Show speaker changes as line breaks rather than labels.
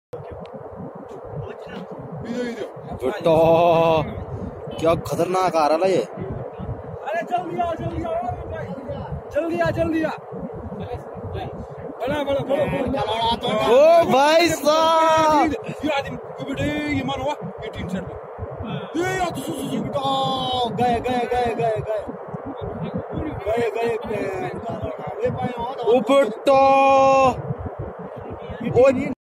बेटा क्या खतरनाक आ रहा है ये।
अरे जल्दी आ जल्दी आ जल्दी आ।
ओ भाई साहब
ये आदमी बेटे ये मानो ये टीम सेट ये यार तो
गए गए गए गए गए गए गए ओ बेटा ओ